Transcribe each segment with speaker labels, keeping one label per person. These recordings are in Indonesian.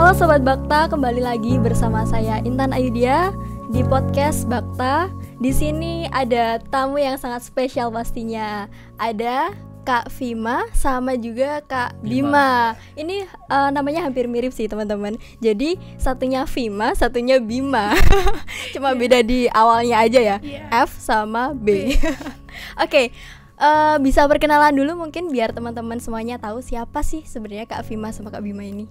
Speaker 1: Halo Sobat Bakta, kembali lagi bersama saya Intan Ayudia di podcast Bakta. Di sini ada tamu yang sangat spesial pastinya. Ada Kak Vima sama juga Kak Bima. Ini namanya hampir mirip sih teman-teman. Jadi satunya Vima, satunya Bima. Cuma beda di awalnya aja ya. F sama B. Oke. Bisa perkenalan dulu mungkin biar teman-teman semuanya tahu siapa sih sebenarnya Kak Vima sama Kak Bima ini.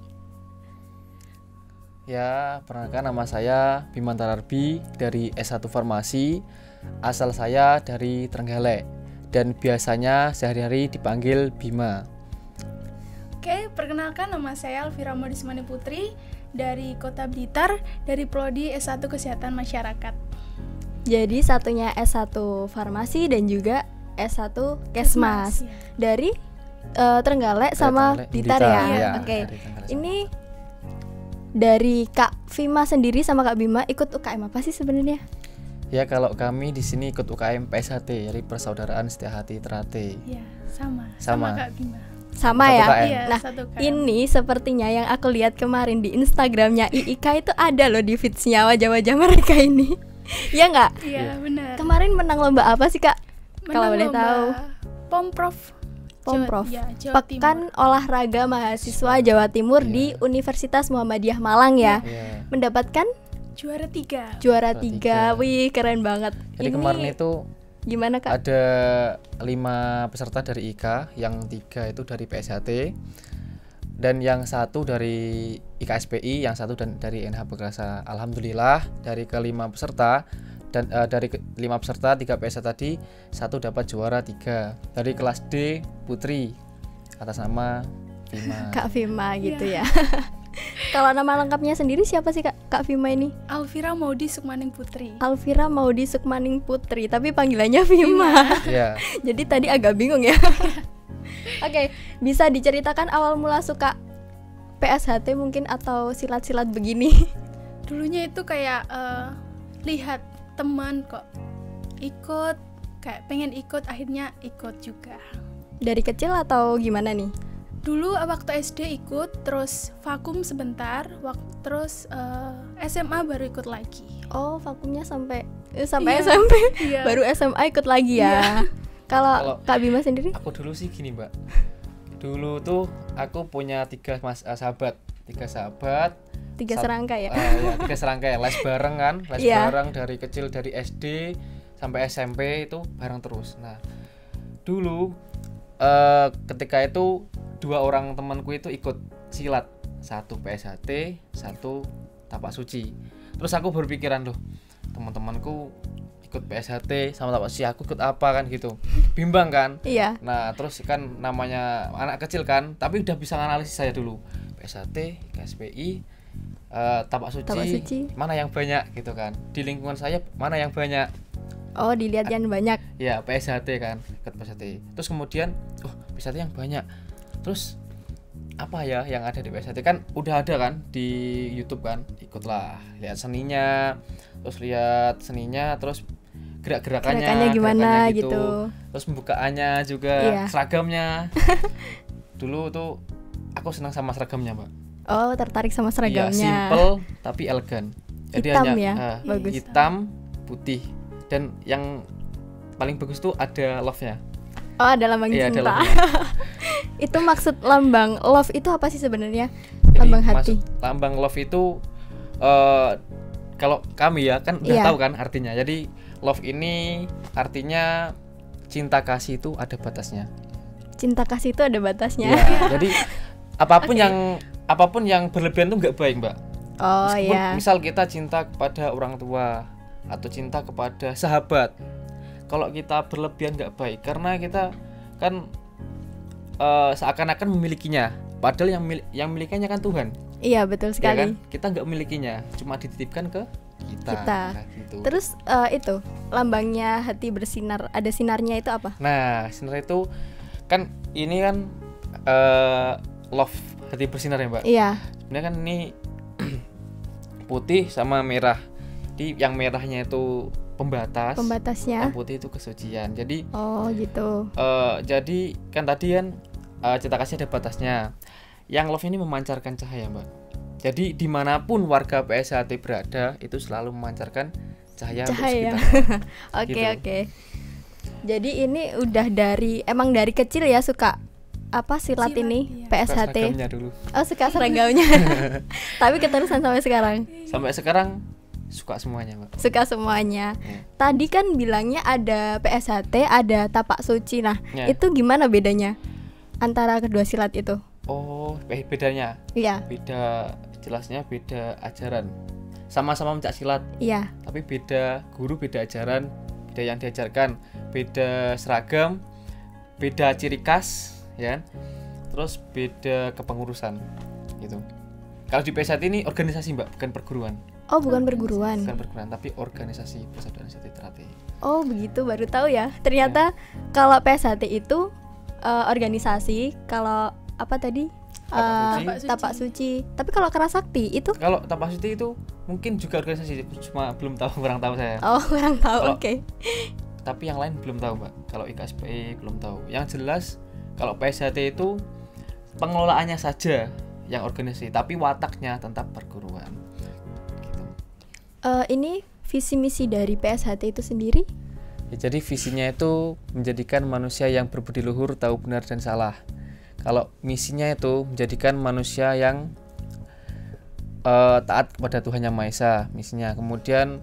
Speaker 2: Ya, perkenalkan nama saya Bima Tararbi dari S1 Farmasi. Asal saya dari Trenggalek dan biasanya sehari-hari dipanggil Bima.
Speaker 3: Oke, perkenalkan nama saya Alvira Modismani Putri dari Kota Blitar, dari Prodi S1 Kesehatan Masyarakat.
Speaker 1: Jadi satunya S1 Farmasi dan juga S1 Kesmas.
Speaker 3: Ya.
Speaker 1: Dari Trenggalek sama Blitar ya.
Speaker 2: Ya,
Speaker 1: Oke. Ini dari Kak Vima sendiri sama Kak Bima ikut UKM apa sih sebenarnya?
Speaker 2: Ya, kalau kami di sini ikut UKM PSHT, jadi Persaudaraan Setia Hati Ternate.
Speaker 3: Ya, sama Kak Bima.
Speaker 1: Sama
Speaker 2: Satu
Speaker 1: ya.
Speaker 2: KM.
Speaker 3: Iya,
Speaker 1: Nah,
Speaker 3: satu KM.
Speaker 1: ini sepertinya yang aku lihat kemarin di Instagramnya IIK itu ada loh di feeds-nya wajah-wajah mereka ini. Ya nggak?
Speaker 3: Iya, benar.
Speaker 1: Kemarin menang lomba apa sih Kak? Kalau boleh tahu.
Speaker 3: Pomprov.
Speaker 1: Pomprov.
Speaker 3: Jawa
Speaker 1: Pekan
Speaker 3: Timur.
Speaker 1: Olahraga Mahasiswa Jawa Timur di Universitas Muhammadiyah Malang ya.
Speaker 2: Iya.
Speaker 1: Mendapatkan
Speaker 3: Juara 3.
Speaker 1: juara 3.
Speaker 2: Tiga.
Speaker 1: Wih, keren banget.
Speaker 2: Jadi kemarin itu
Speaker 1: gimana Kak?
Speaker 2: ada 5 peserta dari IK, yang 3 itu dari PSHT dan yang 1 dari IKSPI, yang 1 dari NH Perkasa. Alhamdulillah dari ke-5 peserta dan dari 5 peserta 3 PSA tadi 1 dapat juara 3 dari kelas D Putri atas nama Vima.
Speaker 1: Kak Vima gitu ya. Kalau nama lengkapnya sendiri siapa sih Kak Vima ini?
Speaker 3: Alvira Maudi Sukmaning Putri.
Speaker 1: Alvira Maudi Sukmaning Putri, tapi panggilannya Vima.
Speaker 2: Iya.
Speaker 1: Jadi tadi agak bingung ya. Oke, bisa diceritakan awal mula suka PSHT mungkin atau silat-silat begini?
Speaker 3: Dulunya itu kayak lihat teman kok ikut, kayak pengen ikut, akhirnya ikut juga.
Speaker 1: Dari kecil atau gimana nih?
Speaker 3: Dulu waktu SD ikut, terus vakum sebentar, terus SMA baru ikut lagi.
Speaker 1: Oh, vakumnya sampai
Speaker 3: Iya.
Speaker 1: SMP.
Speaker 3: Iya.
Speaker 1: Baru SMA ikut lagi ya. Kalau Kak Bima sendiri?
Speaker 2: Aku dulu sih gini, Mbak. Dulu tuh aku punya 3 sahabat. 3 sahabat.
Speaker 1: 3 serangkai ya?
Speaker 2: Ya, 3 serangkai, les bareng kan, les
Speaker 1: Iya.
Speaker 2: bareng dari kecil, dari SD sampai SMP itu bareng terus. Nah, dulu ketika itu 2 orang temanku itu ikut silat, 1 PSHT, 1 tapak suci. Terus aku berpikiran, loh, teman-temanku ikut PSHT sama tapak suci, aku ikut apa kan gitu, bimbang kan.
Speaker 1: Iya.
Speaker 2: Nah, terus kan namanya anak kecil kan, tapi udah bisa analisis saya dulu, PSHT, KSPI, tapak suci, mana yang banyak gitu kan, di lingkungan saya mana yang banyak.
Speaker 1: Oh, dilihat yang banyak.
Speaker 2: Ya, PSHT kan, ikut PSHT. Terus kemudian, PSHT yang banyak. Terus apa ya yang ada di PSHT, kan udah ada kan di YouTube kan, ikutlah, lihat seninya, terus gerakannya
Speaker 1: gimana
Speaker 2: gitu.
Speaker 1: gitu.
Speaker 2: Terus pembukaannya juga,
Speaker 1: Iya.
Speaker 2: seragamnya. Dulu tuh aku senang sama seragamnya, Mbak.
Speaker 1: Oh, tertarik sama
Speaker 2: Iya,
Speaker 1: seragamnya.
Speaker 2: simple tapi elegan. Jadi
Speaker 1: Hitam
Speaker 2: hanya
Speaker 1: ya? Bagus.
Speaker 2: hitam, putih, dan yang paling bagus tuh ada love-nya.
Speaker 1: Oh, ada lambang
Speaker 2: Iya, ada
Speaker 1: cinta.
Speaker 2: love-nya.
Speaker 1: Itu maksud lambang love itu apa sih sebenarnya?
Speaker 2: Jadi,
Speaker 1: Lambang hati.
Speaker 2: lambang love itu kalau kami ya kan udah
Speaker 1: Iya.
Speaker 2: tahu kan artinya. Jadi love ini artinya cinta kasih itu ada batasnya.
Speaker 1: Cinta kasih itu ada batasnya.
Speaker 2: Iya, jadi apapun yang berlebihan tuh nggak baik, Mbak.
Speaker 1: Oh
Speaker 2: Meskipun
Speaker 1: iya.
Speaker 2: misal kita cinta kepada orang tua atau cinta kepada sahabat, kalau kita berlebihan nggak baik, karena kita kan seakan-akan memilikinya, padahal yang milikinya kan Tuhan.
Speaker 1: Iya, betul
Speaker 2: Ya
Speaker 1: sekali.
Speaker 2: kan? Kita nggak memilikinya, cuma dititipkan ke kita.
Speaker 1: Kita.
Speaker 2: Gitu.
Speaker 1: Terus itu lambangnya hati bersinar, ada sinarnya itu apa?
Speaker 2: Nah, sinar itu kan ini kan love hati bersinar ya, Mbak.
Speaker 1: Iya.
Speaker 2: Sebenarnya kan ini putih sama merah. Jadi yang merahnya itu pembatasnya, yang putih itu kesucian. Jadi
Speaker 1: oh gitu.
Speaker 2: Jadi kan tadi kan cinta kasih ada batasnya. Yang love ini memancarkan cahaya, Mbak. Jadi dimanapun warga PSHT berada itu selalu memancarkan cahaya untuk
Speaker 1: Cahaya.
Speaker 2: sekitarnya.
Speaker 1: Oke,
Speaker 2: Gitu.
Speaker 1: oke. Jadi ini udah emang dari kecil ya suka apa silat
Speaker 3: Silat,
Speaker 1: ini
Speaker 3: iya.
Speaker 1: PSHT.
Speaker 2: Seragamnya dulu.
Speaker 1: Oh, suka seragamnya. Tapi keterusan sampai sekarang.
Speaker 2: Sampai sekarang suka semuanya, Mbak.
Speaker 1: Suka semuanya.
Speaker 2: Ya.
Speaker 1: Tadi kan bilangnya ada PSHT, ada tapak suci. Nah,
Speaker 2: Ya.
Speaker 1: itu gimana bedanya antara kedua silat itu?
Speaker 2: Oh, bedanya.
Speaker 1: Iya,
Speaker 2: Beda, jelasnya beda ajaran. Sama-sama pencak silat,
Speaker 1: iya.
Speaker 2: tapi beda guru, beda ajaran, beda yang diajarkan, beda seragam, beda ciri khas, ya kan? Terus beda kepengurusan gitu. Kalau di PSHT ini organisasi, Mbak, bukan perguruan.
Speaker 1: Oh, bukan perguruan.
Speaker 2: Bukan perguruan, tapi organisasi Persaudaraan Siti Teratai.
Speaker 1: Oh, begitu, baru tahu ya. Ternyata kalau PSHT itu organisasi, kalau apa tadi?
Speaker 2: Tapak
Speaker 3: suci.
Speaker 1: Tapak suci. Tapi kalau Kerasakti itu
Speaker 2: Kalau Tapak Suci itu mungkin juga organisasi, cuma belum tahu, kurang tahu saya.
Speaker 1: oh, kurang tahu.
Speaker 2: Kalau-
Speaker 1: Oke.
Speaker 2: Tapi yang lain belum tahu, Mbak. Kalau IKSPI belum tahu. Yang jelas kalau PSHT itu pengelolaannya saja yang organisasi, tapi wataknya tetap perguruan. Gitu.
Speaker 1: Ini visi misi dari PSHT itu sendiri?
Speaker 2: Ya, jadi visinya itu menjadikan manusia yang berbudi luhur, tahu benar dan salah. Kalau misinya itu menjadikan manusia yang taat kepada Tuhan Yang Maha Esa, misinya. Kemudian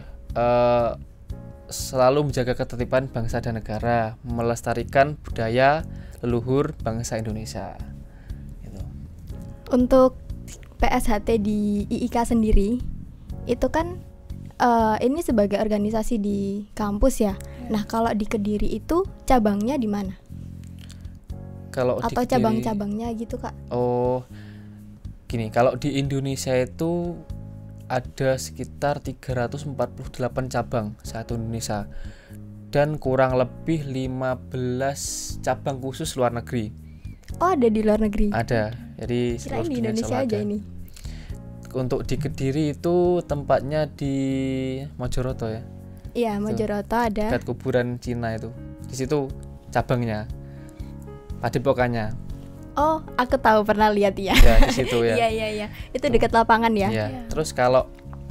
Speaker 2: selalu menjaga ketertiban bangsa dan negara, melestarikan budaya leluhur bangsa Indonesia. Gitu.
Speaker 1: Untuk PSHT di IIK sendiri itu kan ini sebagai organisasi di kampus ya. Nah, kalau di Kediri itu cabangnya di mana?
Speaker 2: Kalau di
Speaker 1: Atau
Speaker 2: Kediri-
Speaker 1: cabang-cabangnya gitu, Kak?
Speaker 2: Oh, gini, kalau di Indonesia itu ada sekitar 348 cabang satu Indonesia dan kurang lebih 15 cabang khusus luar negeri.
Speaker 1: Oh, ada di luar negeri.
Speaker 2: Ada. Jadi
Speaker 1: Kirain
Speaker 2: seluruh
Speaker 1: di
Speaker 2: dunia
Speaker 1: Indonesia
Speaker 2: selalu
Speaker 1: aja
Speaker 2: ada.
Speaker 1: ini.
Speaker 2: Untuk di Kediri itu tempatnya di Mojoroto ya,
Speaker 1: Iya, Mojoroto ada.
Speaker 2: dekat kuburan Cina itu. Di situ cabangnya. Padepokannya.
Speaker 1: Oh, aku tahu, pernah lihat ya.
Speaker 2: Ya, di situ ya.
Speaker 1: Iya, iya, iya. Itu dekat lapangan ya.
Speaker 2: Iya.
Speaker 3: Iya.
Speaker 2: Terus kalau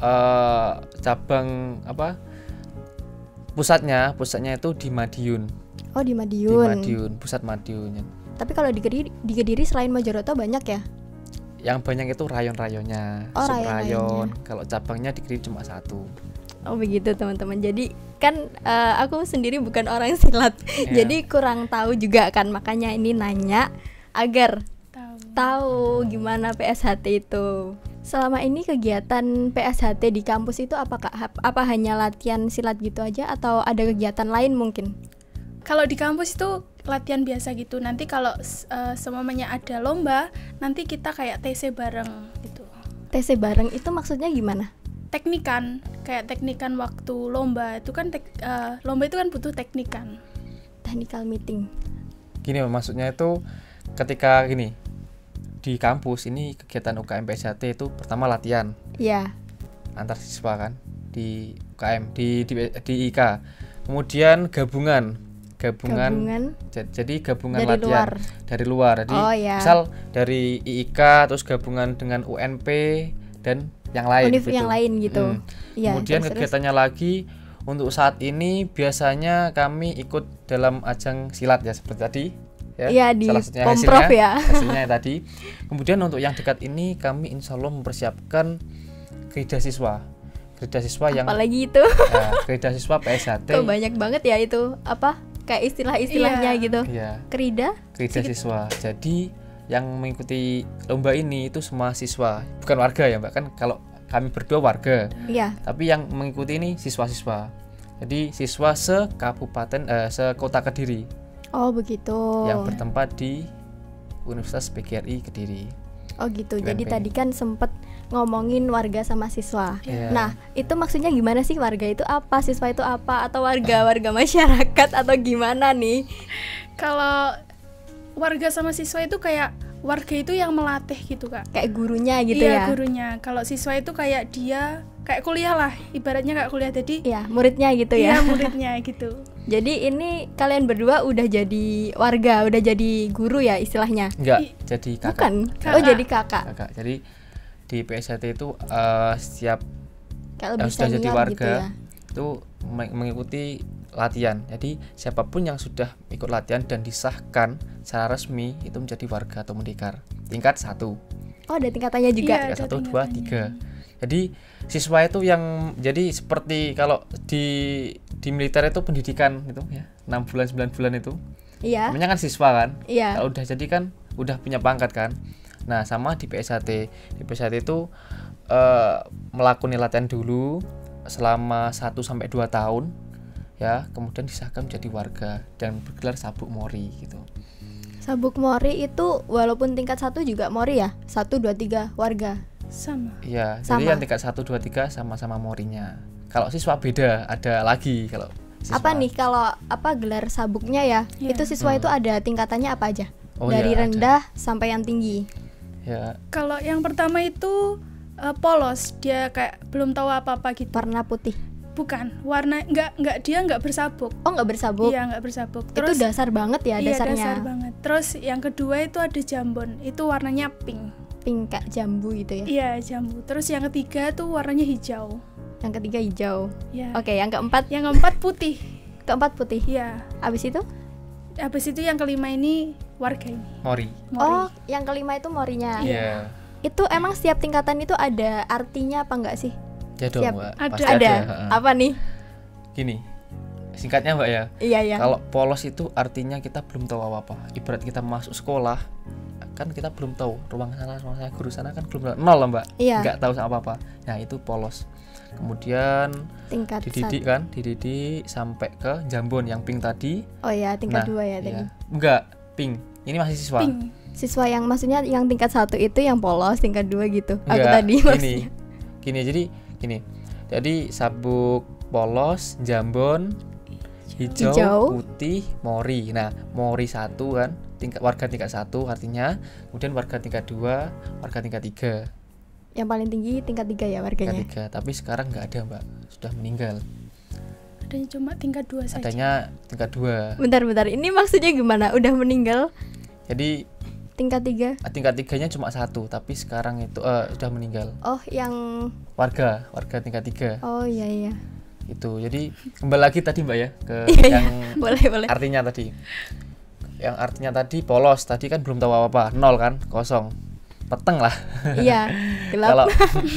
Speaker 2: cabang apa? Pusatnya itu di Madiun.
Speaker 1: Oh, di
Speaker 2: Di
Speaker 1: Madiun.
Speaker 2: Madiun, pusat Madiun.
Speaker 1: Tapi kalau di Kediri selain Mojoroto banyak ya?
Speaker 2: Yang banyak itu rayon-rayonnya,
Speaker 1: Oh,
Speaker 2: subrayon.
Speaker 1: rayon-rayonnya.
Speaker 2: Kalau cabangnya di Kediri cuma satu.
Speaker 1: Oh, begitu teman-teman. Jadi kan aku sendiri bukan orang silat.
Speaker 2: Iya.
Speaker 1: Jadi kurang tahu juga kan, makanya ini nanya agar tahu gimana PSHT itu. Selama ini kegiatan PSHT di kampus itu apa, Kak? Apa hanya latihan silat gitu aja atau ada kegiatan lain mungkin?
Speaker 3: Kalau di kampus itu latihan biasa gitu. Nanti kalau semuanya ada lomba, nanti kita kayak TC bareng gitu.
Speaker 1: TC bareng itu maksudnya gimana?
Speaker 3: Teknikan, kayak teknikan waktu lomba itu kan lomba itu kan butuh teknikan.
Speaker 1: Technical meeting.
Speaker 2: Gini maksudnya itu ketika gini di kampus ini kegiatan UKM PSHT itu pertama latihan
Speaker 1: Ya.
Speaker 2: antar siswa kan di UKM di IK. Kemudian gabungan. Jadi gabungan
Speaker 1: dari
Speaker 2: latihan
Speaker 1: luar.
Speaker 2: dari luar. Jadi
Speaker 1: Oh, ya.
Speaker 2: misal dari IIK terus gabungan dengan UNP dan yang lain
Speaker 1: Univ
Speaker 2: gitu.
Speaker 1: yang lain gitu.
Speaker 2: Hmm.
Speaker 1: Iya,
Speaker 2: Kemudian
Speaker 1: terus-terus.
Speaker 2: kegiatannya lagi untuk saat ini biasanya kami ikut dalam ajang silat ya seperti tadi ya.
Speaker 1: Iya, di
Speaker 2: Salah satunya
Speaker 1: Pomprov ya.
Speaker 2: hasilnya tadi. Kemudian untuk yang dekat ini kami insya Allah mempersiapkan kerja siswa yang
Speaker 1: Apalagi itu.
Speaker 2: ya, kerja siswa PSHT.
Speaker 1: Kok banyak banget ya itu apa? Kayak istilah-istilahnya
Speaker 3: Iya.
Speaker 1: gitu.
Speaker 2: Iya,
Speaker 1: Kerida?
Speaker 2: kerja siswa. Jadi yang mengikuti lomba ini itu semua siswa, bukan warga ya, Mbak. Kan kalau kami berdua warga,
Speaker 1: Iya.
Speaker 2: tapi yang mengikuti ini siswa-siswa. Jadi siswa sekota Kediri
Speaker 1: Oh, begitu.
Speaker 2: yang bertempat di Universitas PGRI Kediri.
Speaker 1: Oh, gitu.
Speaker 2: UNP.
Speaker 1: Jadi tadi kan sempet ngomongin warga sama siswa.
Speaker 2: Iya.
Speaker 1: Nah, itu maksudnya gimana sih, warga itu apa, siswa itu apa, atau warga masyarakat atau gimana nih?
Speaker 3: Kalau warga sama siswa itu kayak warga itu yang melatih gitu, Kak.
Speaker 1: Kayak gurunya gitu
Speaker 3: Iya,
Speaker 1: ya.
Speaker 3: gurunya. Kalau siswa itu kayak dia kayak kuliah lah, ibaratnya kayak kuliah. Jadi
Speaker 1: Iya, muridnya gitu
Speaker 3: iya
Speaker 1: ya.
Speaker 3: muridnya gitu.
Speaker 1: Jadi ini kalian berdua udah jadi warga, udah jadi guru ya istilahnya.
Speaker 2: Enggak,
Speaker 3: I-
Speaker 2: jadi kakak.
Speaker 1: Bukan.
Speaker 3: Kakak.
Speaker 1: Oh, jadi kakak.
Speaker 2: Kakak. Jadi di PSHT itu setiap
Speaker 1: Kayak
Speaker 2: yang
Speaker 1: lebih
Speaker 2: sudah jadi
Speaker 1: senior
Speaker 2: warga
Speaker 1: gitu ya.
Speaker 2: itu mengikuti latihan. Jadi siapapun yang sudah ikut latihan dan disahkan secara resmi itu menjadi warga atau mendekar tingkat 1.
Speaker 1: Oh, ada tingkatannya juga.
Speaker 3: Iya,
Speaker 2: Tingkat
Speaker 3: ada
Speaker 2: 1, 2, 3. Jadi siswa itu yang jadi seperti kalau di militer itu pendidikan itu ya 6 bulan 9 bulan itu.
Speaker 1: Iya.
Speaker 2: Namanya kan siswa kan.
Speaker 1: Iya.
Speaker 2: Kalau udah jadi kan udah punya pangkat kan. Nah, sama di PSHT. Di PSHT itu melakukan latihan dulu selama 1 sampai 2 tahun ya, kemudian disahkan menjadi warga dan bergelar sabuk mori gitu.
Speaker 1: Sabuk mori itu walaupun tingkat 1 juga mori ya? 1 2 3 warga.
Speaker 3: Sama.
Speaker 2: Iya,
Speaker 1: Sama.
Speaker 2: jadi yang tingkat 1 2 3 sama-sama morinya. Kalau siswa beda, ada lagi kalau siswa.
Speaker 1: Apa nih kalau apa gelar sabuknya ya?
Speaker 3: Iya.
Speaker 1: Itu siswa itu ada tingkatannya apa aja?
Speaker 2: Oh,
Speaker 1: Dari
Speaker 2: iya,
Speaker 1: rendah sampai yang tinggi.
Speaker 2: Ya,
Speaker 3: Kalau yang pertama itu polos, dia kayak belum tahu apa-apa gitu.
Speaker 1: Warna putih.
Speaker 3: Bukan, warna dia nggak bersabuk.
Speaker 1: Oh, nggak bersabuk.
Speaker 3: Iya, nggak bersabuk.
Speaker 1: Itu dasar banget ya
Speaker 3: iya,
Speaker 1: dasarnya.
Speaker 3: dasar banget. Terus yang kedua itu ada jambon, itu warnanya pink.
Speaker 1: Pink kayak jambu gitu ya.
Speaker 3: Iya, jambu. Terus yang ketiga tuh warnanya hijau.
Speaker 1: Yang ketiga hijau.
Speaker 3: Ya.
Speaker 1: Oke, yang keempat
Speaker 3: Yang keempat putih.
Speaker 1: keempat putih.
Speaker 3: Iya.
Speaker 1: Abis itu?
Speaker 3: Habis itu yang kelima ini warga ini.
Speaker 2: mori.
Speaker 3: Mori.
Speaker 1: Oh, yang kelima itu morinya.
Speaker 2: Iya.
Speaker 1: Itu emang setiap tingkatan itu ada artinya apa enggak sih?
Speaker 2: Ya dong,
Speaker 1: Siap.
Speaker 2: Mbak.
Speaker 3: Ada.
Speaker 2: Pasti
Speaker 1: Ada.
Speaker 2: heeh.
Speaker 1: Apa nih?
Speaker 2: Gini. Singkatnya, Mbak ya.
Speaker 1: Iya, iya.
Speaker 2: Kalau polos itu artinya kita belum tahu apa-apa. Ibarat kita masuk sekolah, kan kita belum tahu ruang sana guru sana kan belum tahu. Nol lah, Mbak.
Speaker 1: Iya.
Speaker 2: Nggak tahu apa-apa. Nah, itu polos. Kemudian
Speaker 1: Tingkat
Speaker 2: dididik
Speaker 1: satu.
Speaker 2: kan, dididik sampai ke jambon yang pink tadi.
Speaker 1: Oh ya, tingkat
Speaker 2: Nah,
Speaker 1: 2 ya tadi.
Speaker 2: iya. Enggak, pink. Ini masih siswa.
Speaker 3: Pink.
Speaker 1: Siswa yang maksudnya yang tingkat 1 itu yang polos, tingkat 2 gitu. Aku
Speaker 2: Enggak,
Speaker 1: tadi
Speaker 2: gini.
Speaker 1: maksudnya.
Speaker 2: Gini. Jadi sabuk polos, jambon, hijau,
Speaker 1: Hijau.
Speaker 2: putih, mori. Nah, mori 1 kan, warga tingkat 1 artinya, kemudian warga tingkat 2, warga tingkat 3.
Speaker 1: Yang paling tinggi tingkat 3 ya warganya.
Speaker 2: Tingkat 3, tapi sekarang nggak ada, Mbak. Sudah meninggal.
Speaker 3: Adanya cuma tingkat 2 saja.
Speaker 2: Adanya tingkat 2.
Speaker 1: Bentar. Ini maksudnya gimana? Udah meninggal
Speaker 2: Jadi
Speaker 1: tingkat 3?
Speaker 2: tingkat 3-nya cuma 1, tapi sekarang itu sudah meninggal.
Speaker 1: Oh, yang
Speaker 2: Warga tingkat 3.
Speaker 1: oh iya.
Speaker 2: Itu. Jadi kembali lagi tadi, Mbak ya, ke
Speaker 1: Iya,
Speaker 2: yang
Speaker 1: boleh.
Speaker 2: artinya tadi. Yang artinya tadi polos, tadi kan belum tahu apa-apa, 0 kan, kosong. Peteng lah.
Speaker 1: Iya, gelap.
Speaker 2: Kalau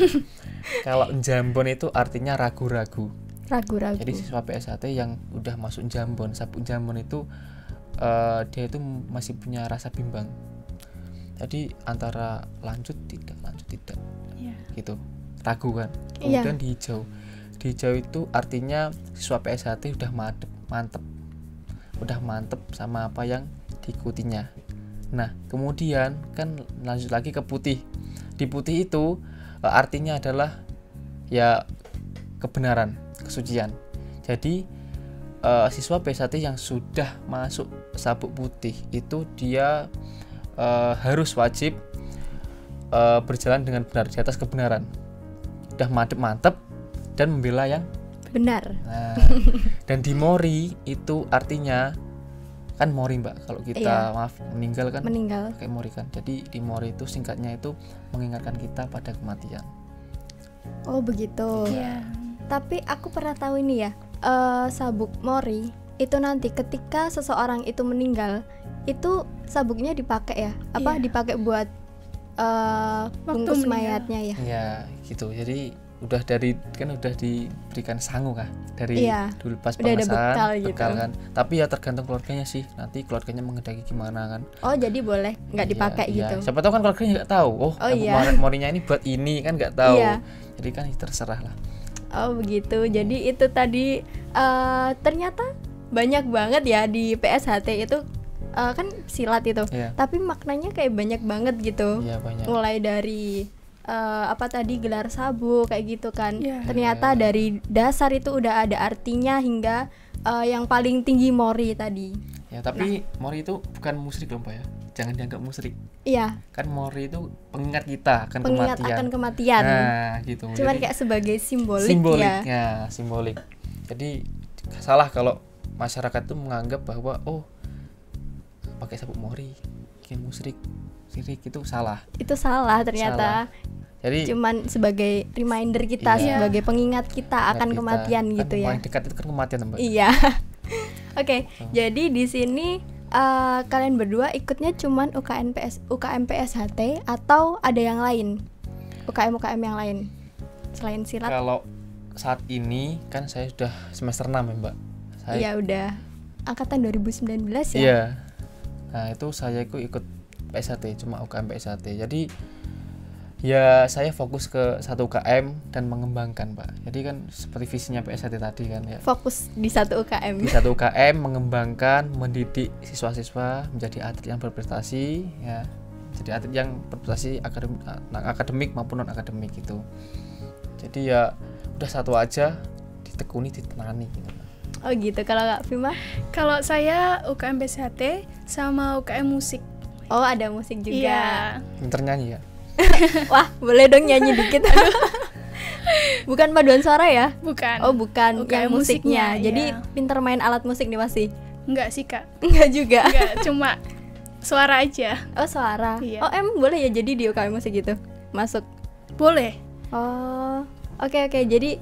Speaker 2: kalau jambon itu artinya ragu-ragu.
Speaker 1: Ragu-ragu.
Speaker 2: Jadi siswa PSHT yang udah masuk jambon, sabuk jambon itu dia itu masih punya rasa bimbang. Jadi antara lanjut tidak
Speaker 3: Iya.
Speaker 2: gitu, ragu kan.
Speaker 1: Iya.
Speaker 2: Kemudian di hijau itu artinya siswa PSHT udah mantep sama apa yang diikutinya. Nah, kemudian kan lanjut lagi ke putih. Di putih itu artinya adalah ya kebenaran, kesucian. Jadi siswa PSHT yang sudah masuk sabuk putih itu dia harus wajib berjalan dengan benar di atas kebenaran. Udah mantep dan membela yang
Speaker 1: benar.
Speaker 2: Nah, dan di mori itu artinya kan mori, Mbak. Kalau kita
Speaker 1: Iya.
Speaker 2: meninggal kan
Speaker 1: Meninggal.
Speaker 2: kayak mori kan. Jadi di mori itu singkatnya itu mengingatkan kita pada kematian.
Speaker 1: Oh, begitu.
Speaker 3: Iya.
Speaker 1: Tapi aku pernah tahu ini ya. Sabuk mori itu nanti ketika seseorang itu meninggal, itu sabuknya dipakai ya? Apa
Speaker 3: Iya.
Speaker 1: dipakai buat bungkus
Speaker 3: meninggal.
Speaker 1: mayatnya ya?
Speaker 2: Iya, gitu. Jadi udah diberikan sangu kah dari
Speaker 1: Iya,
Speaker 2: dulu pas
Speaker 1: udah ada
Speaker 2: pengesahan,
Speaker 1: bekal gitu.
Speaker 2: kan. Tapi ya tergantung keluarganya sih. Nanti keluarganya mengendaki gimana kan.
Speaker 1: Oh, jadi boleh nggak
Speaker 2: Iya,
Speaker 1: dipakai
Speaker 2: iya.
Speaker 1: gitu?
Speaker 2: Siapa tahu kan keluarganya nggak tahu. Oh,
Speaker 1: Oh,
Speaker 2: sabuk
Speaker 1: iya.
Speaker 2: morinya ini buat ini kan nggak tahu.
Speaker 1: Iya.
Speaker 2: Jadi kan terserah lah.
Speaker 1: Oh, begitu. Jadi itu tadi ternyata banyak banget ya di PSHT itu kan silat itu.
Speaker 2: Iya.
Speaker 1: Tapi maknanya kayak banyak banget gitu.
Speaker 2: Iya, banyak.
Speaker 1: Mulai dari apa tadi gelar sabuk kayak gitu kan.
Speaker 3: Iya.
Speaker 1: Ternyata dari dasar itu udah ada artinya hingga yang paling tinggi mori tadi.
Speaker 2: Ya, tapi mori itu bukan musyrik loh, Mbak ya. Jangan dianggap musyrik.
Speaker 1: Iya,
Speaker 2: Kan mori itu pengingat kita akan
Speaker 1: pengingat
Speaker 2: kematian.
Speaker 1: akan kematian.
Speaker 2: Nah, gitu.
Speaker 1: Cuman
Speaker 2: Jadi,
Speaker 1: kayak sebagai simbolik ya.
Speaker 2: simbolik. Jadi salah kalau masyarakat tuh menganggap bahwa oh pakai sabuk mori bikin musyrik, syirik, itu salah.
Speaker 1: Itu salah ternyata.
Speaker 2: Jadi
Speaker 1: cuman sebagai reminder kita,
Speaker 2: Iya.
Speaker 1: sebagai pengingat kita akan
Speaker 2: kita,
Speaker 1: kematian
Speaker 2: kan
Speaker 1: gitu ya.
Speaker 2: paling dekat itu kan kematian Mbak.
Speaker 1: Iya. Oke, jadi di sini kalian berdua ikutnya cuman UKM PSHT atau ada yang lain? UKM yang lain selain silat?
Speaker 2: Kalau saat ini kan saya sudah semester 6 ya Mbak.
Speaker 1: Iya, udah angkatan 2019 ya.
Speaker 2: Iya. Nah, itu saya ikut PSHT, cuma UKM PSHT. Jadi ya saya fokus ke satu UKM dan mengembangkan Pak. Jadi kan seperti visinya PSHT tadi kan ya.
Speaker 1: Fokus di satu UKM.
Speaker 2: Di satu UKM mengembangkan, mendidik siswa-siswa menjadi atlet yang berprestasi ya. Jadi atlet yang berprestasi akademik maupun non akademik gitu. Jadi ya udah satu aja, ditekuni, ditenani gitu.
Speaker 1: Oh gitu. Kalau Kak Fima?
Speaker 3: Kalau saya UKM PSHT sama UKM musik.
Speaker 1: Oh, ada musik juga.
Speaker 3: Iya.
Speaker 2: Pinter nyanyi ya.
Speaker 1: Wah, boleh dong nyanyi dikit. Bukan paduan suara ya?
Speaker 3: Bukan.
Speaker 1: Oh, bukan
Speaker 3: UKM
Speaker 1: yang musiknya.
Speaker 3: musiknya,
Speaker 1: Jadi
Speaker 3: iya.
Speaker 1: pinter main alat musik nih pasti.
Speaker 3: Enggak sih Kak.
Speaker 1: Enggak juga.
Speaker 3: Enggak, cuma suara aja.
Speaker 1: Oh, suara.
Speaker 3: Iya.
Speaker 1: Oh, emang boleh ya jadi di UKM musik gitu? Masuk.
Speaker 3: Boleh.
Speaker 1: Oh. Oke. Jadi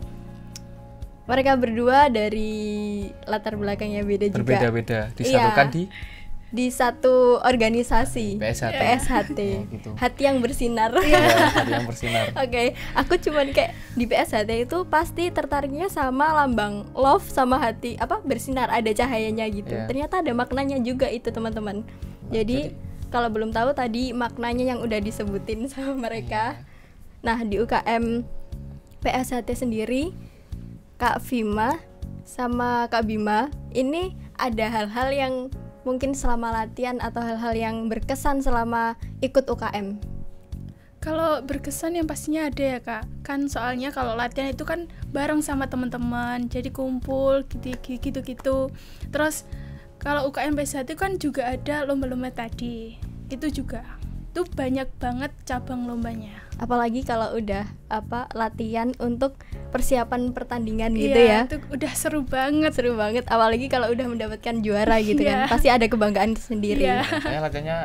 Speaker 1: mereka berdua dari latar belakang yang beda juga.
Speaker 2: Berbeda-beda, disatukan
Speaker 1: Iya. Di satu organisasi
Speaker 2: PSHT.
Speaker 1: PSHT.
Speaker 2: Oh, gitu.
Speaker 1: Hati yang bersinar.
Speaker 2: Ya, tadi yang bersinar.
Speaker 1: Oke, aku cuman kayak di PSHT itu pasti tertariknya sama lambang love sama hati apa bersinar, ada cahayanya gitu.
Speaker 2: Iya.
Speaker 1: Ternyata ada maknanya juga itu teman-teman. Jadi kalau belum tahu tadi maknanya yang udah disebutin sama mereka. Nah, di UKM PSHT sendiri Kak Fima sama Kak Bima ini ada hal-hal yang mungkin selama latihan atau hal-hal yang berkesan selama ikut UKM.
Speaker 3: Kalau berkesan yang pastinya ada ya Kak. Kan soalnya kalau latihan itu kan bareng sama teman-teman, jadi kumpul gitu-gitu. Terus kalau UKM PSHT kan juga ada lomba-lomba tadi. Itu juga. Itu banyak banget cabang lombanya.
Speaker 1: Apalagi kalau udah latihan untuk persiapan pertandingan gitu
Speaker 3: Iya,
Speaker 1: ya.
Speaker 3: itu udah seru banget.
Speaker 1: Seru banget, apalagi kalau udah mendapatkan juara gitu
Speaker 3: Iya.
Speaker 1: kan. Pasti ada kebanggaan sendiri.
Speaker 3: Iya.
Speaker 2: Saya latihannya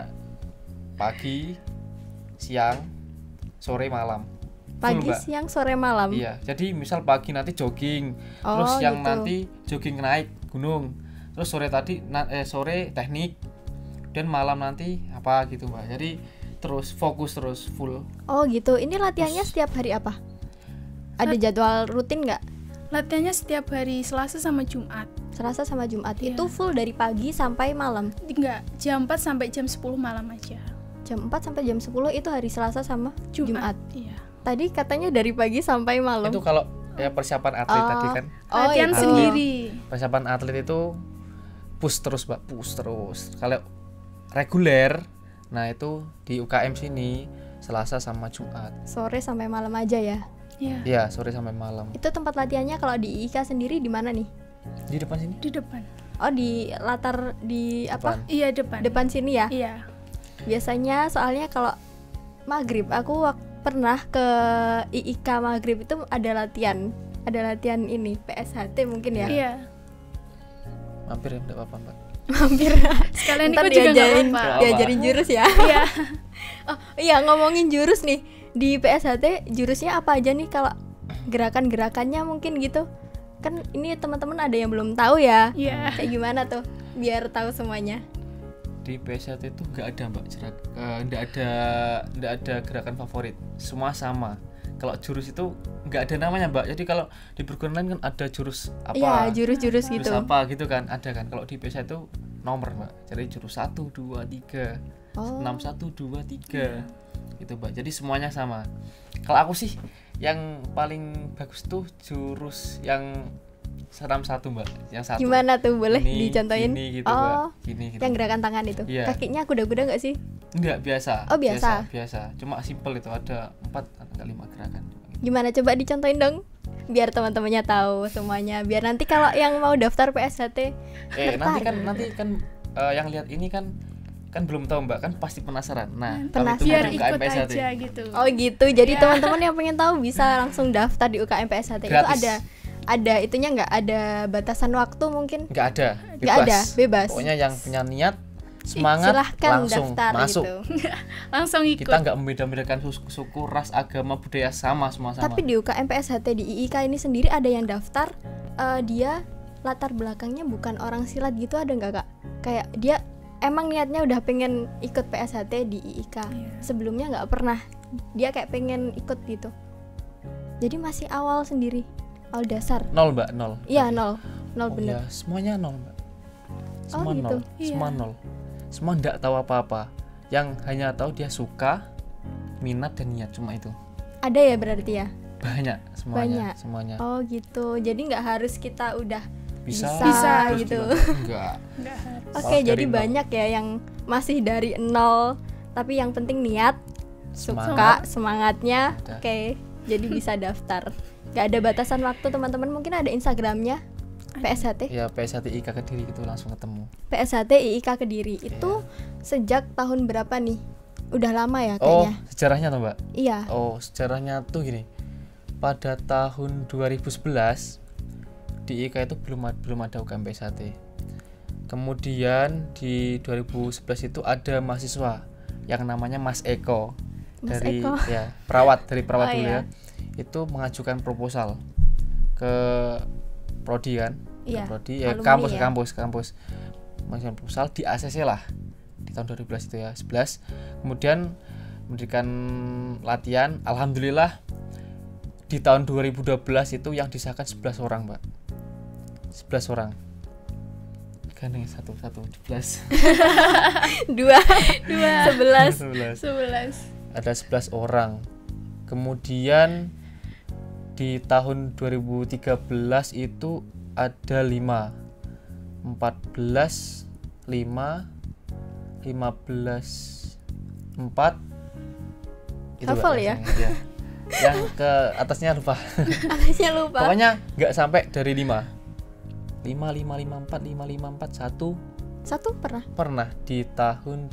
Speaker 2: pagi, siang, sore, malam.
Speaker 1: Pagi,
Speaker 2: Full, Mbak.
Speaker 1: siang, sore, malam.
Speaker 2: Iya, jadi misal pagi nanti jogging,
Speaker 1: Oh,
Speaker 2: terus siang
Speaker 1: gitu.
Speaker 2: nanti jogging naik gunung, terus sore sore teknik, dan malam nanti apa gitu Mbak. Jadi terus fokus terus full.
Speaker 1: Oh gitu. Ini latihannya setiap hari apa? Ada jadwal rutin nggak?
Speaker 3: Latihannya setiap hari Selasa sama Jumat.
Speaker 1: Selasa sama Jumat.
Speaker 3: Iya.
Speaker 1: Itu full dari pagi sampai malam.
Speaker 3: Enggak, jam 4 sampai jam 10 malam aja.
Speaker 1: Jam 4 sampai jam 10 itu hari Selasa sama Jumat.
Speaker 3: Iya.
Speaker 1: Tadi katanya dari pagi sampai malam.
Speaker 2: Itu kalau ya persiapan atlet tadi kan.
Speaker 1: Oh,
Speaker 3: Latihan
Speaker 1: itu.
Speaker 3: sendiri.
Speaker 2: Persiapan atlet itu push terus Mbak, push terus. Kalau reguler, nah itu di UKM sini Selasa sama Jumat.
Speaker 1: Sore sampai malam aja ya.
Speaker 3: Iya.
Speaker 2: Iya, sore sampai malam.
Speaker 1: Itu tempat latihannya kalau di IIK sendiri di mana nih?
Speaker 2: Di depan sini.
Speaker 3: Di depan.
Speaker 1: Oh, di latar di apa?
Speaker 2: Depan.
Speaker 3: Iya, depan.
Speaker 1: Depan sini ya.
Speaker 3: Iya.
Speaker 1: Biasanya soalnya kalau maghrib aku pernah ke IIK maghrib itu ada latihan ini PSHT mungkin ya.
Speaker 3: Iya.
Speaker 2: Mampir ya, enggak apa-apa Mbak.
Speaker 1: Mampir.
Speaker 3: Sekalian
Speaker 1: Ntar
Speaker 3: ikut juga nggak
Speaker 1: diajarin
Speaker 3: apa-apa.
Speaker 1: diajarin jurus ya.
Speaker 3: Iya.
Speaker 1: Oh iya, ngomongin jurus nih, di PSHT jurusnya apa aja nih? Kalau gerakan-gerakannya mungkin gitu kan, ini teman-teman ada yang belum tahu ya.
Speaker 3: Iya.
Speaker 1: Kayak gimana tuh biar tahu semuanya.
Speaker 2: Di PSHT itu nggak ada Mbak nggak ada gerakan favorit, semua sama. Kalau jurus itu nggak ada namanya Mbak, jadi kalau di perguruan lain kan ada jurus apa,
Speaker 1: Iya, jurus-jurus
Speaker 2: jurus
Speaker 1: gitu.
Speaker 2: apa gitu kan, ada kan. Kalau di PSHT itu nomor Mbak, jadi jurus 1, 2, 3
Speaker 1: Oh.
Speaker 2: 6, 1, 2, 3 gitu Mbak, jadi semuanya sama. Kalau aku sih yang paling bagus tuh jurus yang senam 1 Mbak, yang satu.
Speaker 1: Gimana tuh, boleh
Speaker 2: Gini,
Speaker 1: dicontohin?
Speaker 2: gini gitu,
Speaker 1: oh,
Speaker 2: Mbak. Gini gitu.
Speaker 1: yang gerakan tangan itu.
Speaker 2: Iya.
Speaker 1: Kakinya kuda-kuda nggak sih?
Speaker 2: Enggak, biasa.
Speaker 1: Oh, biasa.
Speaker 2: Biasa. Cuma simple itu, ada 4 atau 5 gerakan.
Speaker 1: Gimana, coba dicontohin dong biar teman-temannya tahu semuanya, biar nanti kalau yang mau daftar PSHT
Speaker 2: Nanti kan yang lihat ini kan belum tahu Mbak, kan pasti penasaran. Nah, kalau itu
Speaker 3: Biar
Speaker 2: mau di
Speaker 3: ikut
Speaker 2: UKM PSHT.
Speaker 3: aja gitu.
Speaker 1: Oh gitu, jadi
Speaker 3: Iya.
Speaker 1: teman-teman yang pengen tahu bisa langsung daftar di UKM PSHT. Itu
Speaker 2: Gratis.
Speaker 1: ada itunya nggak? Ada batasan waktu mungkin?
Speaker 2: Nggak ada,
Speaker 1: Nggak ada, bebas.
Speaker 2: Pokoknya yang punya niat semangat
Speaker 1: silahkan
Speaker 2: langsung
Speaker 1: daftar
Speaker 2: masuk.
Speaker 1: gitu.
Speaker 3: Langsung ikut.
Speaker 2: Kita nggak membeda-bedakan suku, ras, agama, budaya, sama semua sama.
Speaker 1: Tapi di UKM PSHT di IIK ini sendiri ada yang daftar dia latar belakangnya bukan orang silat gitu, ada nggak Kak? Kayak dia emang niatnya udah pengen ikut PSHT di IIK. Sebelumnya nggak pernah, dia kayak pengen ikut gitu. Jadi masih awal sendiri, awal dasar.
Speaker 2: 0 Mbak, 0.
Speaker 1: Iya 0 bener.
Speaker 2: Ya, semuanya 0 Mbak. Semua
Speaker 1: gitu.
Speaker 2: 0, semua 0. Semua nggak tahu apa-apa. Yang hanya tahu dia suka, minat dan niat, cuma itu.
Speaker 1: Ada ya berarti ya?
Speaker 2: Banyak
Speaker 1: Banyak.
Speaker 2: semuanya.
Speaker 1: Oh gitu. Jadi nggak harus kita udah
Speaker 2: Bisa
Speaker 1: terus gitu.
Speaker 2: Enggak.
Speaker 3: Nggak harus.
Speaker 1: Oke,
Speaker 2: Malah
Speaker 1: jadi
Speaker 2: dari nol.
Speaker 1: banyak ya yang masih dari 0, tapi yang penting niat, suka,
Speaker 2: Semangat.
Speaker 1: semangatnya.
Speaker 2: Ada.
Speaker 1: Oke, jadi bisa daftar. Gak ada batasan waktu teman-teman, mungkin ada Instagramnya PSHT.
Speaker 2: Ya PSHT IK Kediri gitu langsung ketemu.
Speaker 1: PSHT IIK Kediri. Itu sejak tahun berapa nih? Udah lama ya
Speaker 2: Oh,
Speaker 1: kayaknya.
Speaker 2: sejarahnya tuh Mbak.
Speaker 1: Iya.
Speaker 2: Oh, sejarahnya tuh gini. Pada tahun 2011 di IK itu belum ada UKM PSHT. Kemudian di 2011 itu ada mahasiswa yang namanya Mas Eko.
Speaker 1: Mas
Speaker 2: dari
Speaker 1: Eko.
Speaker 2: ya perawat
Speaker 1: Oh,
Speaker 2: dulu
Speaker 1: iya.
Speaker 2: ya. Itu mengajukan proposal ke prodi kan.
Speaker 1: Iya,
Speaker 2: Ke prodi
Speaker 1: alumni ya.
Speaker 2: kampus. Mengajukan proposal di ACC lah di tahun 2011 itu ya, 11. Kemudian memberikan latihan, alhamdulillah di tahun 2012 itu yang disahkan 11 orang, Mbak. 11 orang. Gandeng 11.
Speaker 1: 2 11.
Speaker 3: 11.
Speaker 2: Ada 11 orang. Kemudian di tahun 2013 itu ada 5. 14 5 15 4 itu
Speaker 1: Hafal
Speaker 2: Mbak,
Speaker 1: ya?
Speaker 2: biasanya, ya. Yang ke atasnya lupa.
Speaker 1: Atasnya lupa.
Speaker 2: Pokoknya nggak sampai dari 5. 5 5 5 4 5 5 4 1
Speaker 1: Satu pernah.
Speaker 2: pernah di tahun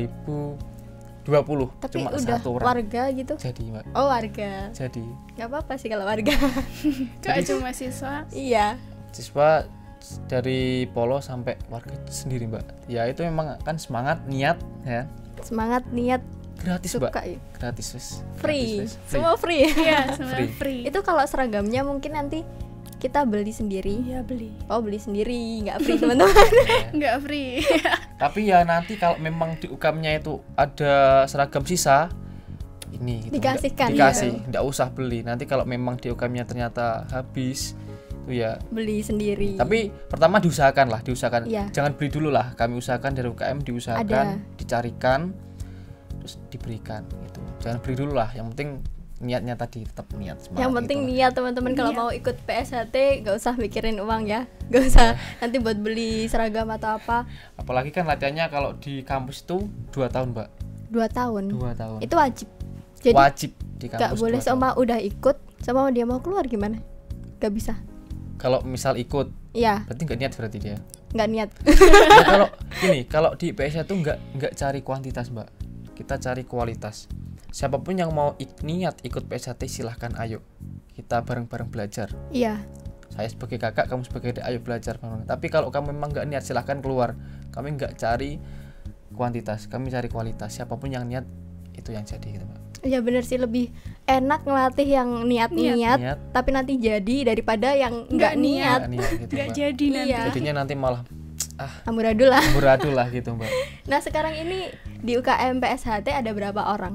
Speaker 2: 2020.
Speaker 1: Tapi
Speaker 2: Cuma
Speaker 1: udah
Speaker 2: 1 orang.
Speaker 1: warga gitu.
Speaker 2: Jadi, Mbak.
Speaker 1: Oh, warga.
Speaker 2: Jadi
Speaker 1: Gak apa-apa sih kalau warga.
Speaker 3: Gak cuma siswa.
Speaker 1: Iya.
Speaker 2: siswa dari polo sampai warga sendiri, Mbak. Ya itu memang kan semangat, niat ya.
Speaker 1: Semangat, niat,
Speaker 2: Gratis, Mbak.
Speaker 1: suka ya.
Speaker 2: Gratis, wes.
Speaker 1: Free.
Speaker 2: Gratis, wes.
Speaker 1: Semua free.
Speaker 3: Iya, sebenarnya
Speaker 2: Free.
Speaker 3: free.
Speaker 1: Itu kalau seragamnya mungkin nanti kita beli sendiri.
Speaker 3: Iya, beli.
Speaker 1: Oh, beli sendiri, nggak free teman-teman.
Speaker 3: Nggak free.
Speaker 2: Tapi ya nanti kalau memang di UKM-nya itu ada seragam sisa, ini gitu,
Speaker 1: Dikasihkan,
Speaker 2: dikasih, nggak usah beli. Nanti kalau memang di UKM-nya ternyata habis, itu ya.
Speaker 1: Beli sendiri.
Speaker 2: Tapi pertama diusahakan,
Speaker 1: Iya.
Speaker 2: jangan beli dulu lah. Kami usahakan dari UKM diusahakan, dicarikan, terus diberikan. Gitu. Jangan beli dulu lah. Yang penting niatnya tadi tetap niat. Semangat
Speaker 1: yang penting
Speaker 2: gitu lah.
Speaker 1: niat teman-teman kalau
Speaker 3: Niat.
Speaker 1: mau ikut PSHT gak usah mikirin uang ya, gak usah nanti buat beli seragam atau apa.
Speaker 2: Apalagi kan latihannya kalau di kampus itu 2 tahun, Mbak.
Speaker 1: 2 tahun
Speaker 2: 2 tahun.
Speaker 1: itu wajib, jadi
Speaker 2: wajib di kampus.
Speaker 1: gak boleh
Speaker 2: 2 tahun.
Speaker 1: sama udah ikut sama dia mau keluar gimana, gak bisa.
Speaker 2: Kalau misal ikut,
Speaker 1: Iya,
Speaker 2: berarti nggak niat berarti dia.
Speaker 1: nggak niat.
Speaker 2: Ya, kalau di PS itu nggak cari kuantitas, Mbak. Kita cari kualitas. Siapapun yang mau niat ikut PSHT silahkan, ayo kita bareng-bareng belajar.
Speaker 1: Iya,
Speaker 2: Saya sebagai kakak, kamu sebagai adik, ayo belajar bareng. Tapi kalau kamu memang nggak niat silahkan keluar. Kami nggak cari kuantitas, kami cari kualitas. Siapapun yang niat itu yang jadi, gitu, Mbak.
Speaker 1: ya bener sih, lebih enak ngelatih yang niat,
Speaker 2: Niat.
Speaker 1: tapi nanti jadi daripada yang nggak
Speaker 3: Nggak niat.
Speaker 1: niat.
Speaker 2: Nggak niat gitu,
Speaker 3: Nggak
Speaker 2: Mbak.
Speaker 3: jadi nanti.
Speaker 1: Iya.
Speaker 2: Jadinya nanti malah
Speaker 1: Amburadul lah.
Speaker 2: amburadul lah gitu, Mbak.
Speaker 1: Nah sekarang ini di UKM PSHT ada berapa orang?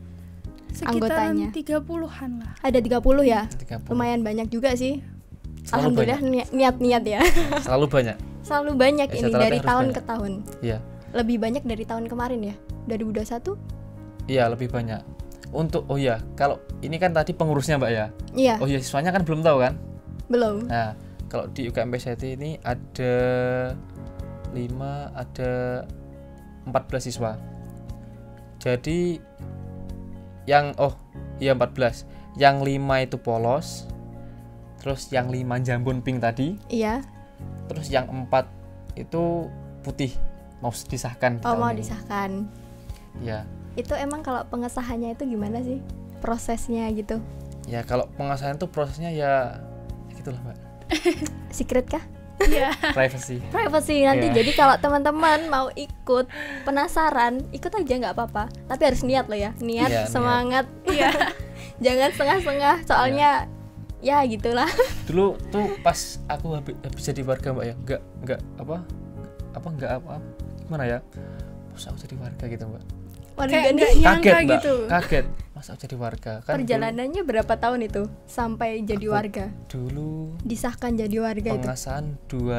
Speaker 3: Sekitaran
Speaker 1: Anggotanya.
Speaker 3: 30-an lah.
Speaker 1: Ada 30 ya?
Speaker 2: 30.
Speaker 1: Lumayan banyak juga sih.
Speaker 2: Selalu
Speaker 1: Alhamdulillah niat-niat ya.
Speaker 2: Selalu banyak.
Speaker 1: Selalu banyak
Speaker 2: Ya,
Speaker 1: ini
Speaker 2: setelah
Speaker 1: dari
Speaker 2: harus
Speaker 1: tahun
Speaker 2: banyak.
Speaker 1: ke tahun.
Speaker 2: Iya.
Speaker 1: Lebih banyak dari tahun kemarin ya. 2021?
Speaker 2: Iya, lebih banyak. Untuk kalau ini kan tadi pengurusnya, Mbak ya.
Speaker 1: Iya,
Speaker 2: Oh iya, siswanya kan belum tahu kan?
Speaker 1: belum.
Speaker 2: Nah, kalau di UKM PSHT ini ada 14 siswa. Jadi yang 14. Yang 5 itu polos. Terus yang 5 jambon pink tadi,
Speaker 1: Iya.
Speaker 2: terus yang 4 itu putih. Mau disahkan.
Speaker 1: Oh,
Speaker 2: tahun
Speaker 1: mau
Speaker 2: ini.
Speaker 1: disahkan.
Speaker 2: Ya.
Speaker 1: Itu emang kalau pengesahannya itu gimana sih? Prosesnya gitu.
Speaker 2: Ya, kalau pengesahan itu prosesnya ya gitulah, Mbak.
Speaker 1: Secret kah?
Speaker 3: Iya.
Speaker 2: privacy
Speaker 1: nanti.
Speaker 2: Iya.
Speaker 1: Jadi kalau teman-teman mau ikut, penasaran, ikut aja nggak apa-apa. Tapi harus niat loh ya, niat,
Speaker 2: Iya,
Speaker 1: semangat.
Speaker 3: Iya.
Speaker 1: Jangan setengah-setengah, soalnya ya gitulah.
Speaker 2: Dulu tuh pas aku habis jadi warga mbak ya, nggak gimana ya, masa aku jadi warga gitu mbak.
Speaker 1: Waduh,
Speaker 3: Kayak
Speaker 1: dan
Speaker 3: nggak nyangka
Speaker 2: Kaget mbak,
Speaker 3: gitu.
Speaker 2: kaget masa aku jadi warga kan.
Speaker 1: perjalanannya berapa tahun itu sampai jadi
Speaker 2: Aku
Speaker 1: warga?
Speaker 2: dulu
Speaker 1: Disahkan jadi warga itu.
Speaker 2: pengesahan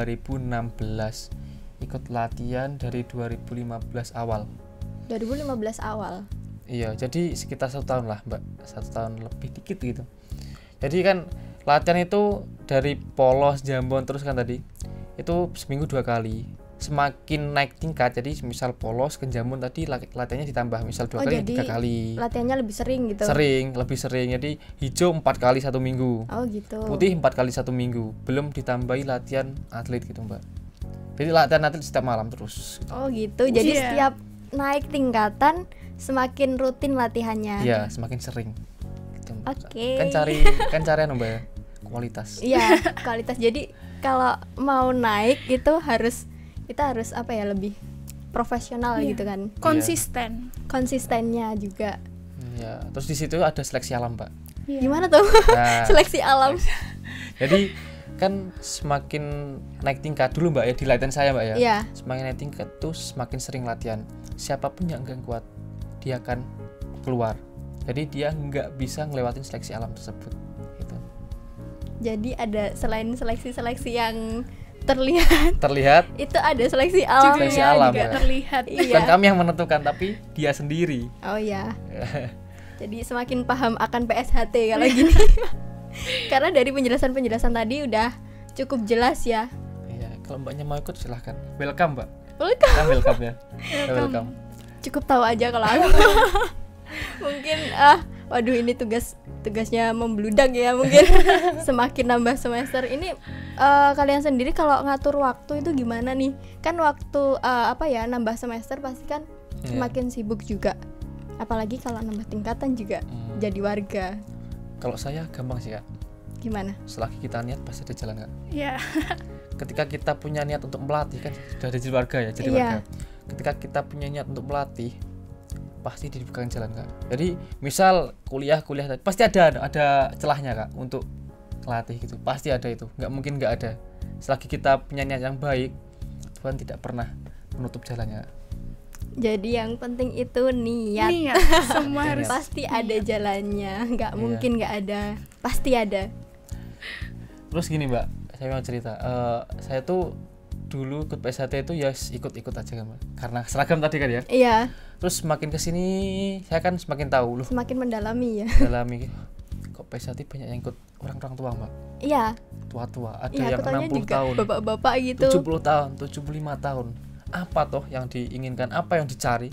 Speaker 2: 2016, ikut latihan dari 2015 awal.
Speaker 1: 2015 awal.
Speaker 2: Iya, jadi sekitar 1 tahun lah mbak, 1 tahun lebih dikit gitu. Jadi kan latihan itu dari polos, jambon terus kan tadi itu seminggu 2 kali. Semakin naik tingkat, jadi misal polos ke jambon tadi latihannya ditambah, misal 2 kali,
Speaker 1: jadi
Speaker 2: 3 kali.
Speaker 1: latihannya lebih sering gitu.
Speaker 2: Lebih sering. Jadi hijau 4 kali 1 minggu,
Speaker 1: Oh gitu.
Speaker 2: putih 4 kali 1 minggu, belum ditambahi latihan atlet gitu mbak. Jadi latihan atlet setiap malam terus.
Speaker 1: Oh gitu. Jadi
Speaker 3: Iya.
Speaker 1: setiap naik tingkatan semakin rutin latihannya.
Speaker 2: Iya, semakin sering. Gitu, Mbak.
Speaker 1: Oke.
Speaker 2: Kan cari mbak ya, kualitas.
Speaker 1: Iya, kualitas. Jadi kalau mau naik itu kita harus apa ya, lebih profesional
Speaker 3: Iya.
Speaker 1: gitu kan.
Speaker 3: Konsisten.
Speaker 1: Konsistennya juga.
Speaker 2: Iya, terus di situ ada seleksi alam mbak.
Speaker 3: Iya.
Speaker 1: Gimana tuh?
Speaker 2: Nah,
Speaker 1: Seleksi alam.
Speaker 2: jadi kan semakin naik tingkat dulu mbak ya, di latihan saya mbak ya.
Speaker 1: Iya.
Speaker 2: Semakin naik tingkat tuh semakin sering latihan. Siapapun yang enggak kuat, dia akan keluar. Jadi dia nggak bisa ngelewatin seleksi alam tersebut. Gitu.
Speaker 1: Jadi ada selain seleksi-seleksi yang terlihat,
Speaker 2: Terlihat
Speaker 1: itu ada seleksi alam.
Speaker 2: Seleksi
Speaker 3: Juga
Speaker 2: alam,
Speaker 3: juga
Speaker 2: ya.
Speaker 3: terlihat.
Speaker 1: Iya.
Speaker 2: bukan kami yang menentukan, tapi dia sendiri.
Speaker 1: Oh ya. Jadi semakin paham akan PSHT kalau gini. Karena dari penjelasan tadi udah cukup jelas ya.
Speaker 2: Iya, kalau mbaknya mau ikut silahkan. Welcome mbak.
Speaker 1: Welcome.
Speaker 2: Nah, welcome ya. Welcome.
Speaker 1: Cukup tahu aja kalau aku. Mungkin waduh ini tugasnya membludak ya mungkin. Semakin nambah semester ini kalian sendiri kalau ngatur waktu itu gimana nih? Kan waktu nambah semester pasti kan
Speaker 2: Iya.
Speaker 1: semakin sibuk juga. Apalagi kalau nambah tingkatan juga jadi warga.
Speaker 2: Kalau saya gampang sih kak.
Speaker 1: Gimana?
Speaker 2: Selagi kita niat pasti ada jalan kak.
Speaker 3: Iya.
Speaker 2: Ketika kita punya niat untuk melatih kan sudah ada jadi warga ya, jadi
Speaker 1: Iya.
Speaker 2: warga. Ketika kita punya niat untuk melatih pasti dibukakan jalan kak. Jadi misal kuliah pasti ada celahnya kak untuk melatih gitu. Pasti ada itu. Nggak mungkin nggak ada. Selagi kita punya niat yang baik, Tuhan tidak pernah menutup jalannya.
Speaker 1: Jadi yang penting itu niat.
Speaker 3: Niat. Semua harus
Speaker 1: Pasti ada jalannya. Nggak
Speaker 2: Iya.
Speaker 1: mungkin nggak ada. Pasti ada.
Speaker 2: Terus gini mbak, saya mau cerita. Saya tuh dulu ikut PSHT itu ya ikut aja kan mbak. Karena seragam tadi kan ya.
Speaker 1: Iya,
Speaker 2: Terus semakin kesini saya kan semakin tahu loh,
Speaker 1: semakin mendalami ya.
Speaker 2: dalami kok PSHT banyak yang ikut orang tuah mbak,
Speaker 1: Iya,
Speaker 2: tua ada
Speaker 1: iya,
Speaker 2: yang
Speaker 1: aku taunya
Speaker 2: 60
Speaker 1: juga
Speaker 2: tahun,
Speaker 1: bapak-bapak gitu.
Speaker 2: 70 tahun, 75 tahun. Apa toh yang diinginkan, apa yang dicari?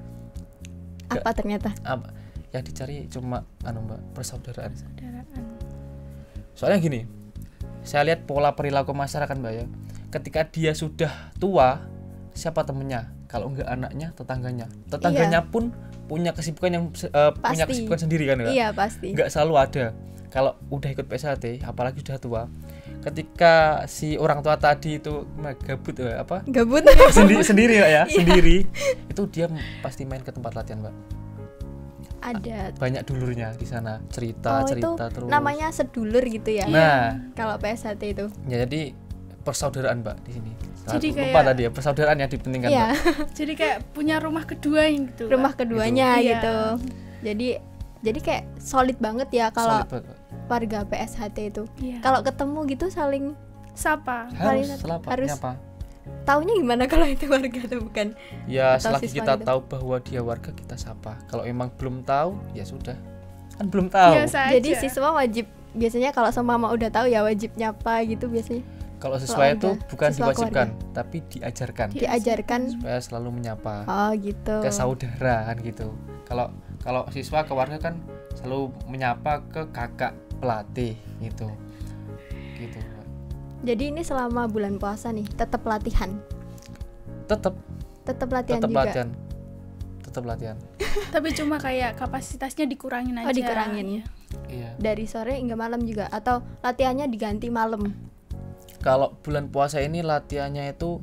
Speaker 1: Apa ternyata?
Speaker 2: Apa yang dicari cuma mbak, persaudaraan.
Speaker 3: Saudaraan.
Speaker 2: Soalnya gini, saya lihat pola perilaku masyarakat mbak ya. Ketika dia sudah tua, siapa temennya? Kalau enggak anaknya, tetangganya pun punya kesibukan yang punya
Speaker 1: Pasti.
Speaker 2: kesibukan sendiri kan Kak?
Speaker 1: Iya, pasti.
Speaker 2: Nggak selalu ada. Kalau udah ikut PSHT, apalagi sudah tua, ketika si orang tua tadi itu gabut
Speaker 1: Gabut.
Speaker 2: sendiri Kak ya,
Speaker 1: Iya.
Speaker 2: sendiri, itu dia pasti main ke tempat latihan mbak.
Speaker 1: Ada.
Speaker 2: Banyak dulurnya di sana, cerita
Speaker 1: itu
Speaker 2: terus.
Speaker 1: namanya sedulur gitu ya.
Speaker 2: Nah,
Speaker 1: Kalau PSHT itu.
Speaker 2: ya jadi persaudaraan mbak di sini.
Speaker 3: Jadi
Speaker 2: Lupa
Speaker 3: kayak-
Speaker 2: tadi ya, persaudaraan yang dipentingkan
Speaker 1: Iya,
Speaker 2: mbak.
Speaker 3: Jadi kayak punya rumah kedua gitu.
Speaker 1: rumah
Speaker 3: Kak.
Speaker 1: keduanya
Speaker 3: Gitu.
Speaker 1: gitu. Jadi kayak solid banget ya kalau
Speaker 2: Solid banget.
Speaker 1: warga PSHT itu.
Speaker 3: Iya.
Speaker 1: Kalau ketemu gitu saling
Speaker 3: Sapa.
Speaker 2: Harus
Speaker 1: Paling-
Speaker 2: selapa,
Speaker 1: harus-
Speaker 2: nyapa.
Speaker 1: taunya gimana kalau itu warga atau bukan?
Speaker 2: Ya
Speaker 1: Atau
Speaker 2: selagi
Speaker 1: siswa
Speaker 2: kita
Speaker 1: gitu.
Speaker 2: tahu bahwa dia warga, kita sapa. Kalau emang belum tahu, ya sudah. Kan belum tahu.
Speaker 3: Biasa
Speaker 1: Jadi
Speaker 3: aja.
Speaker 1: siswa wajib, biasanya kalau sama mama udah tahu ya wajib nyapa gitu biasanya.
Speaker 2: Kalau siswa
Speaker 1: keluarga,
Speaker 2: itu bukan
Speaker 1: siswa
Speaker 2: diwajibkan, tapi diajarkan
Speaker 1: Diajarkan.
Speaker 2: supaya selalu menyapa
Speaker 1: Oh gitu.
Speaker 2: ke saudara kan gitu. Kalau siswa ke warga kan selalu menyapa ke kakak pelatih gitu. Gitu. Mbak.
Speaker 1: Jadi ini selama bulan puasa nih tetap latihan.
Speaker 2: Tetap
Speaker 1: Tetap
Speaker 2: tetap
Speaker 1: juga.
Speaker 2: latihan. Tetap latihan.
Speaker 3: Tapi cuma kayak kapasitasnya dikurangin aja.
Speaker 1: Oh, dikurangin.
Speaker 3: Iya.
Speaker 2: Iya.
Speaker 1: Dari sore hingga malam juga atau latihannya diganti malam.
Speaker 2: Kalau bulan puasa ini latihannya itu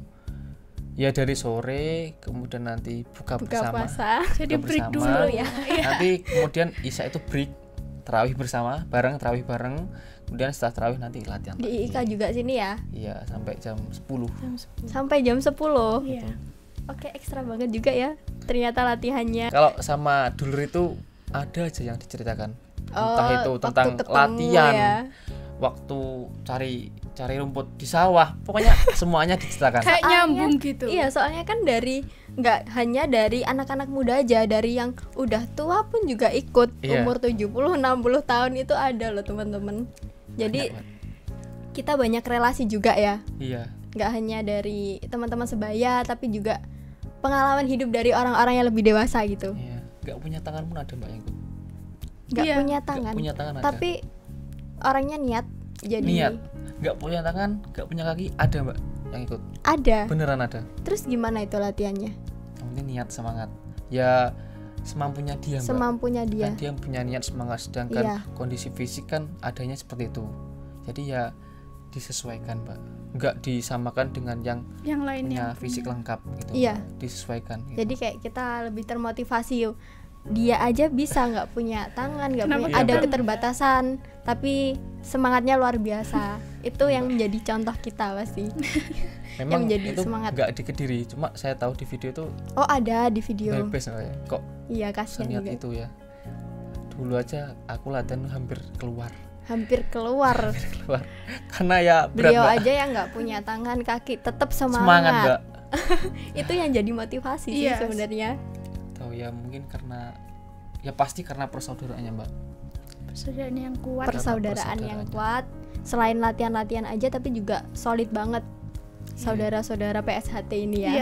Speaker 2: ya dari sore, kemudian nanti buka bersama.
Speaker 1: puasa.
Speaker 3: Jadi
Speaker 2: Buka
Speaker 3: break
Speaker 2: bersama.
Speaker 3: dulu
Speaker 1: ya.
Speaker 2: Nanti kemudian isya itu break, tarawih bersama, tarawih bareng. Kemudian setelah tarawih nanti latihan.
Speaker 1: Di IK juga sini ya.
Speaker 2: Iya, sampai jam 10.
Speaker 3: Jam 10.
Speaker 1: Sampai jam 10.
Speaker 3: Iya.
Speaker 1: Oke, ekstra banget juga ya. Ternyata latihannya.
Speaker 2: Kalau sama dulur itu ada aja yang diceritakan. Entah
Speaker 1: Oh,
Speaker 2: itu
Speaker 1: waktu
Speaker 2: tentang
Speaker 1: ketemu
Speaker 2: latihan,
Speaker 1: ya.
Speaker 2: waktu cari rumput di sawah, pokoknya semuanya diceritakan.
Speaker 3: Kayak
Speaker 1: Soalnya-
Speaker 3: nyambung gitu.
Speaker 1: Iya, soalnya kan nggak hanya dari anak-anak muda aja, dari yang udah tua pun juga ikut.
Speaker 2: Iya.
Speaker 1: Umur 70, 60 tahun itu ada loh teman-teman. Jadi
Speaker 2: Banyak banget.
Speaker 1: kita banyak relasi juga ya.
Speaker 2: Iya,
Speaker 1: Nggak hanya dari teman-teman sebaya, tapi juga pengalaman hidup dari orang-orang yang lebih dewasa gitu.
Speaker 2: iya. Nggak punya tangan pun ada mbak yang ikut.
Speaker 1: Nggak
Speaker 3: Iya,
Speaker 1: punya
Speaker 2: Nggak
Speaker 1: tangan,
Speaker 2: punya tangan ada.
Speaker 1: tapi orangnya niat. Jadi
Speaker 2: Niat. Nggak punya tangan, nggak punya kaki, ada mbak yang ikut.
Speaker 1: ada.
Speaker 2: Beneran ada.
Speaker 1: Terus gimana itu latihannya?
Speaker 2: Yang penting niat, semangat. Ya semampunya dia mbak.
Speaker 1: Semampunya dia.
Speaker 2: Kan dia punya niat, semangat, sedangkan
Speaker 1: Iya.
Speaker 2: kondisi fisik kan adanya seperti itu. Jadi ya disesuaikan mbak, nggak disamakan dengan yang
Speaker 3: Yang lainnya
Speaker 2: punya fisik lengkap gitu.
Speaker 1: Iya.
Speaker 2: Disesuaikan gitu.
Speaker 1: Jadi kayak kita lebih termotivasi. Dia aja bisa nggak punya tangan, nggak
Speaker 3: Kenapa
Speaker 1: punya,
Speaker 2: kita
Speaker 1: ada
Speaker 3: belum?
Speaker 1: keterbatasan, tapi semangatnya luar biasa. Itu yang menjadi contoh kita pasti.
Speaker 2: memang
Speaker 1: menjadi
Speaker 2: itu
Speaker 1: semangat.
Speaker 2: nggak di Kediri, cuma saya tahu di video itu
Speaker 1: Oh, ada di video.
Speaker 2: bebas ya. Kok
Speaker 1: Iya, kasihan
Speaker 2: seniat
Speaker 1: juga.
Speaker 2: itu ya. Dulu aja aku latihan hampir keluar
Speaker 1: Hampir keluar.
Speaker 2: karena ya berat
Speaker 1: Beliau
Speaker 2: mbak.
Speaker 1: aja yang nggak punya tangan, kaki, tetap
Speaker 2: Semangat
Speaker 1: semangat.
Speaker 2: mbak.
Speaker 1: Itu yang jadi motivasi sih
Speaker 3: Iya.
Speaker 1: sebenarnya.
Speaker 2: Tahu ya, mungkin karena ya pasti karena persaudaraannya mbak.
Speaker 3: persaudaraan yang kuat.
Speaker 1: Persaudaraan yang kuat. Selain latihan-latihan aja, tapi juga solid banget. Saudara-saudara PSHT ini ya.
Speaker 3: Iya.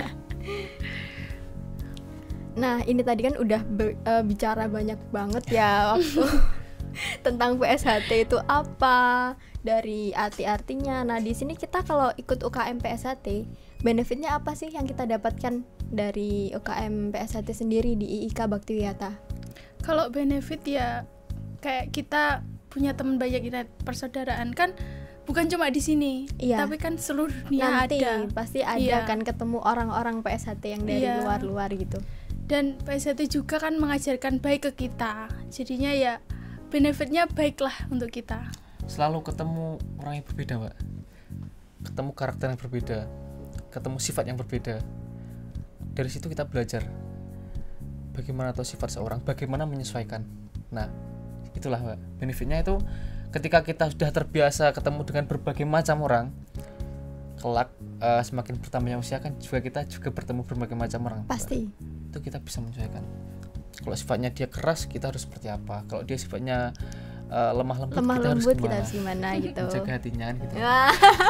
Speaker 1: Nah, ini tadi kan udah bicara banyak banget ya waktu tentang PSHT itu apa, dari arti-artinya. Nah, di sini kita kalau ikut UKM PSHT, benefitnya apa sih yang kita dapatkan dari UKM PSHT sendiri di IIK Bakti Wiyata?
Speaker 3: Kalau benefit ya kayak kita punya teman banyak, kita persaudaraan kan bukan cuma di sini,
Speaker 1: Iya.
Speaker 3: tapi kan seluruh dunia
Speaker 1: Nanti
Speaker 3: ada.
Speaker 1: pasti ada
Speaker 3: Iya.
Speaker 1: kan ketemu orang-orang PSHT yang dari
Speaker 3: Iya.
Speaker 1: luar-luar gitu.
Speaker 3: Dan PSHT juga kan mengajarkan baik ke kita. Jadinya ya benefitnya baiklah untuk kita.
Speaker 2: Selalu ketemu orang yang berbeda mbak, ketemu karakter yang berbeda, ketemu sifat yang berbeda. Dari situ kita belajar bagaimana tahu sifat seorang, bagaimana menyesuaikan. Nah itulah mbak, benefitnya itu ketika kita sudah terbiasa ketemu dengan berbagai macam orang, kelak semakin bertambahnya usia kan juga kita juga bertemu berbagai macam orang.
Speaker 1: Pasti.
Speaker 2: Itu kita bisa menyesuaikan. Kalau sifatnya dia keras, kita harus seperti apa. Kalau dia sifatnya lemah lembut,
Speaker 1: Lemah
Speaker 2: kita harus
Speaker 1: lembut
Speaker 2: gimana.
Speaker 1: kita harus gimana gitu.
Speaker 2: Menjaga hatinya kan gitu.
Speaker 1: Wah.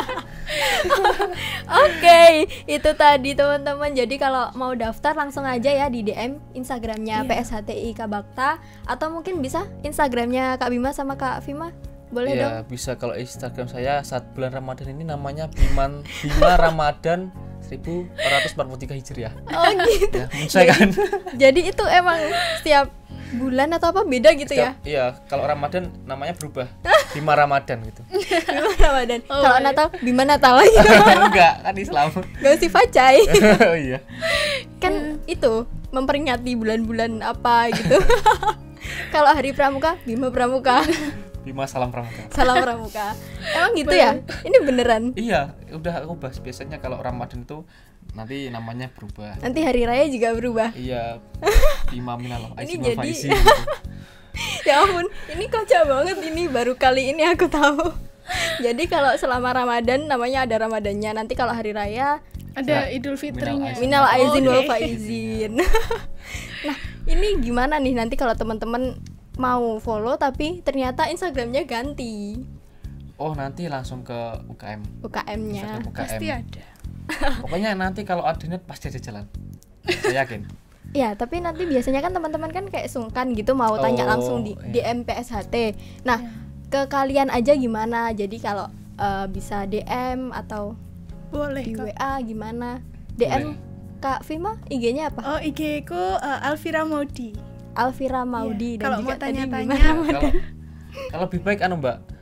Speaker 1: Oke, itu tadi teman-teman. Jadi kalau mau daftar langsung aja ya di DM Instagramnya
Speaker 3: Iya.
Speaker 1: PSHTI Kak Bakta, atau mungkin bisa Instagramnya Kak Bima sama Kak Vima. Boleh dong.
Speaker 2: Iya, bisa. Kalau Instagram saya saat bulan Ramadan ini namanya Bima Ramadan 1443 Hijriah.
Speaker 1: Oh gitu.
Speaker 2: Ya, menyesuaikan.
Speaker 1: Jadi itu emang setiap bulan atau apa beda gitu ya?
Speaker 2: Iya, kalau Ramadan namanya berubah. Bima Ramadan gitu.
Speaker 1: Bima Ramadan.
Speaker 3: Oh,
Speaker 1: Kalau
Speaker 3: iya.
Speaker 1: Natal Bima Natal lagi.
Speaker 2: Enggak, kan Islam.
Speaker 1: Gak sih Facai.
Speaker 2: Oh iya.
Speaker 1: Kan itu memperingati bulan-bulan apa gitu. Kalau hari Pramuka Bima Pramuka.
Speaker 2: Bima salam pramuka.
Speaker 1: Salam Pramuka. Emang gitu ya? Ini beneran.
Speaker 2: Iya, udah aku bahas. Biasanya kalau Ramadan itu nanti namanya berubah.
Speaker 1: Nanti hari raya juga berubah.
Speaker 2: Iya. Bima minal
Speaker 1: Ini
Speaker 2: aizin wal
Speaker 1: jadi-
Speaker 2: faizin gitu.
Speaker 1: Ya ampun, ini kocak banget ini, baru kali ini aku tahu. Jadi kalau selama Ramadan namanya ada Ramadannya. Nanti kalau hari raya
Speaker 3: Ada
Speaker 2: Ya,
Speaker 3: Idul Fitrinya.
Speaker 1: minal aizin wal
Speaker 3: Oke.
Speaker 1: faizin. Nah, ini gimana nih nanti kalau teman-teman mau follow tapi ternyata Instagramnya ganti
Speaker 2: Oh, nanti langsung ke UKM.
Speaker 1: UKM-nya.
Speaker 2: Instagram UKM.
Speaker 3: Pasti ada.
Speaker 2: Pokoknya nanti kalau ada net pasti ada jalan. Saya yakin.
Speaker 1: Ya, tapi nanti biasanya kan teman-teman kan kayak sungkan gitu mau tanya
Speaker 2: Oh,
Speaker 1: langsung di
Speaker 2: iya.
Speaker 1: DM PSHT. Nah, ke kalian aja gimana? Jadi kalau bisa DM atau
Speaker 3: Boleh
Speaker 1: di
Speaker 3: kok.
Speaker 1: WA gimana? DM Kak Vima, IG-nya apa?
Speaker 3: Oh, IG ku Alvira Maudi.
Speaker 1: Alvira Maudi.
Speaker 3: Iya. Kalau
Speaker 1: juga
Speaker 3: mau
Speaker 1: tadi
Speaker 3: tanya-tanya,
Speaker 1: Bima.
Speaker 2: Kalau lebih baik anu Mbak,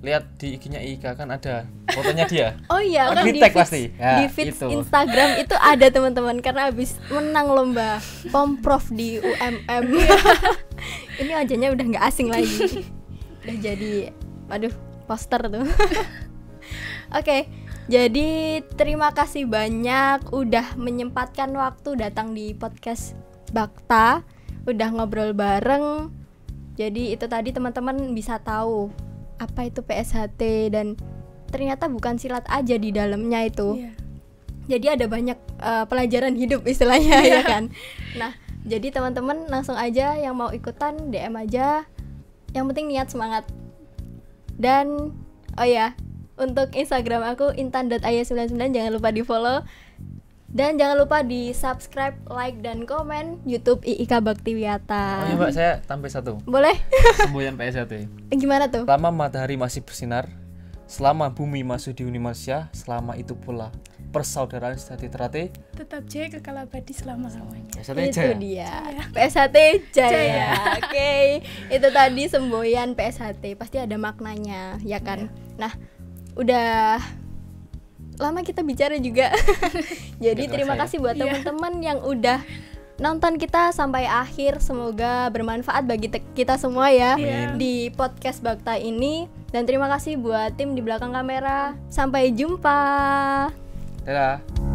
Speaker 2: lihat di IG-nya Ika kan ada fotonya dia.
Speaker 1: Oh iya, kan di
Speaker 2: Arsitek
Speaker 1: feeds,
Speaker 2: pasti. Ya,
Speaker 1: di feeds
Speaker 2: itu.
Speaker 1: Instagram itu ada teman-teman karena habis menang lomba Pomprov di UMM. Ini wajahnya udah nggak asing lagi. Udah jadi, waduh, poster tuh. Oke, jadi terima kasih banyak udah menyempatkan waktu datang di podcast Bakta, udah ngobrol bareng. Jadi itu tadi teman-teman bisa tahu apa itu PSHT dan ternyata bukan silat aja di dalamnya itu.
Speaker 3: Iya.
Speaker 1: Jadi ada banyak pelajaran hidup istilahnya ya kan. Nah, jadi teman-teman langsung aja yang mau ikutan DM aja. Yang penting niat semangat. Dan oh ya, untuk Instagram aku intan.aya99 jangan lupa di-follow. Dan jangan lupa di-subscribe, like dan komen YouTube IIK Baktiwiata.
Speaker 2: Oh iya Mbak, saya tambah satu.
Speaker 1: Boleh?
Speaker 2: Semboyan PSHT.
Speaker 1: Gimana tuh?
Speaker 2: Selama matahari masih bersinar, selama bumi masih dihuni manusia, selama itu pula persaudaraan sejati terate.
Speaker 3: Tetap jaya kekal abadi selama-lamanya.
Speaker 2: PSHT
Speaker 1: Itu
Speaker 2: Jaya.
Speaker 1: dia PSHT Jaya. Oke, itu tadi semboyan PSHT. Pasti ada maknanya, ya kan? Nah, udah lama kita bicara juga. Jadi
Speaker 2: Nggak
Speaker 1: terima
Speaker 2: terasa ya?
Speaker 1: kasih buat teman-teman yang udah nonton kita sampai akhir. Semoga bermanfaat bagi kita semua ya
Speaker 2: Amin.
Speaker 1: di podcast Bakta ini. Dan terima kasih buat tim di belakang kamera. Sampai jumpa.
Speaker 2: Dadah.